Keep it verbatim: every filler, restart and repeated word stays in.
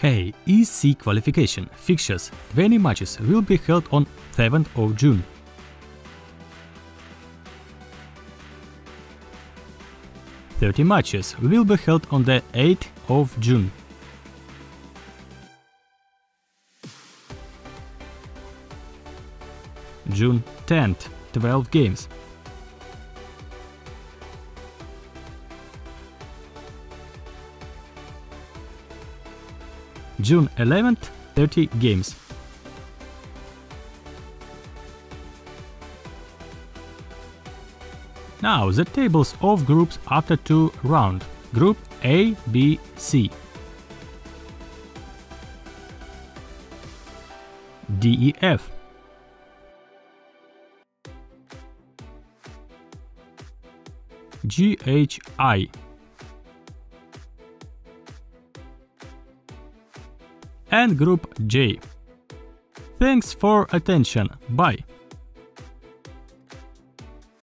A E C qualification fixtures. twenty matches will be held on seventh of June. thirty matches will be held on the eighth of June. June tenth, twelve games. June eleventh, thirty games. Now the tables of groups after two rounds. Group A, B, C. D, E, F. G, H, I. And Group J. Thanks for attention. Bye.